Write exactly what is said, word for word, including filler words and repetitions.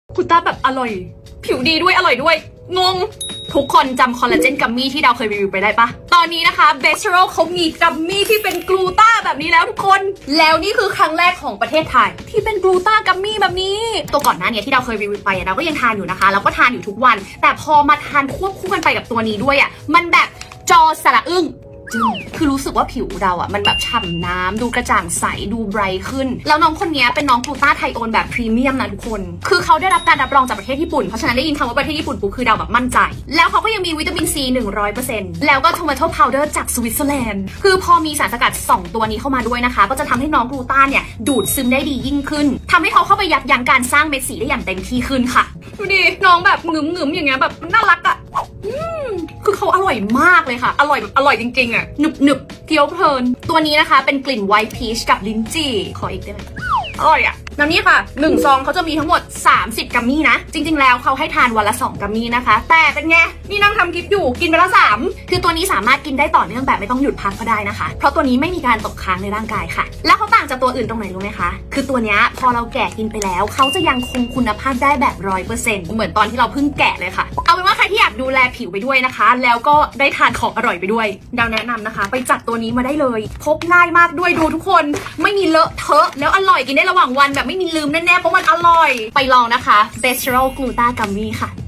คุณต้าแบบอร่อยผิวดีด้วยอร่อยด้วยงงทุกคนจำคอลลาเจนกัมมี่ที่ดาวเคยรีวิวไปได้ปะตอนนี้นะคะเบสเชอร์เขามีกัมมี่ที่เป็นกลูต้าแบบนี้แล้วทุกคนแล้วนี่คือครั้งแรกของประเทศไทยที่เป็นกลูต้ากัมมี่แบบนี้ตัวก่อนหน้านี้ที่ดาวเคยรีวิวไปดาวก็ยังทานอยู่นะคะแล้วก็ทานอยู่ทุกวันแต่พอมาทานควบคู่กันไปกับตัวนี้ด้วยอ่ะมันแบบจอสระอึ้งคือรู้สึกว่าผิวเราอ่ะมันแบบฉ่ำน้ำดูกระจ่างใสดูไบรท์ขึ้นแล้วน้องคนนี้เป็นน้องกลูต้าไทโอนแบบพรีเมียมนะทุกคนคือเขาได้รับการรับรองจากประเทศญี่ปุ่นเพราะฉะนั้นได้ยินคำว่าประเทศญี่ปุ่นปุ๊บคือดาวแบบมั่นใจแล้วเขาก็ยังมีวิตามินซี หนึ่งร้อยเปอร์เซ็นต์ แล้วก็โทมาโตพาวเดอร์จากสวิตเซอร์แลนด์คือพอมีสารสกัดสองตัวนี้เข้ามาด้วยนะคะก็จะทำให้น้องกลูต้าเนี่ยดูดซึมได้ดียิ่งขึ้นทำให้เขาเข้าไปยับยั้งการสร้างเม็ดสีได้อย่างเต็มที่ขึ้นค่ะดูดิน้องแบบงึมงึมอย่างเงี้ยแบบน่ารักอ่ะคือเขาอร่อยมากเลยค่ะอร่อยแบบอร่อยจริงๆอ่ะหนึบหนึบเคี้ยวเพลินตัวนี้นะคะเป็นกลิ่นไวท์พีชกับลิ้นจี่ขออีกได้ไหมอร่อยอ่ะน้ำนี่ค่ะหนึ่งซองเขาจะมีทั้งหมดสามสิบกัมมี่นะจริงๆแล้วเขาให้ทานวันละสองกัมมี่นะคะแต่เป็นไงนี่นั่งทำคลิปอยู่กินไปละสามคือตัวนี้สามารถกินได้ต่อเนื่องแบบไม่ต้องหยุดพักก็ได้นะคะเพราะตัวนี้ไม่มีการตกค้างในร่างกายค่ะแล้วเขาต่างจากตัวอื่นตรงไหนรู้ไหมคะคือตัวนี้พอเราแกะกินไปแล้วเขาจะยังคงคุณภาพได้แบบร้อยเปอร์เซ็นต์เหมือนตอนที่เราเพิ่งแกะเลยค่ะเอาเป็นว่าใครที่อยากดูแลผิวไปด้วยนะคะแล้วก็ได้ทานของอร่อยไปด้วยดาวแนะนำนะคะไปจัดตัวนี้มาได้เลยพกง่ายมากด้วยดูทุกคนไม่มีเลอะเทอะแล้วอร่อยกินได้ระหว่างวันแบบไม่มีลืมแน่ๆเพราะมันอร่อยไปลองนะคะ Best Gluta Gummy ค่ะ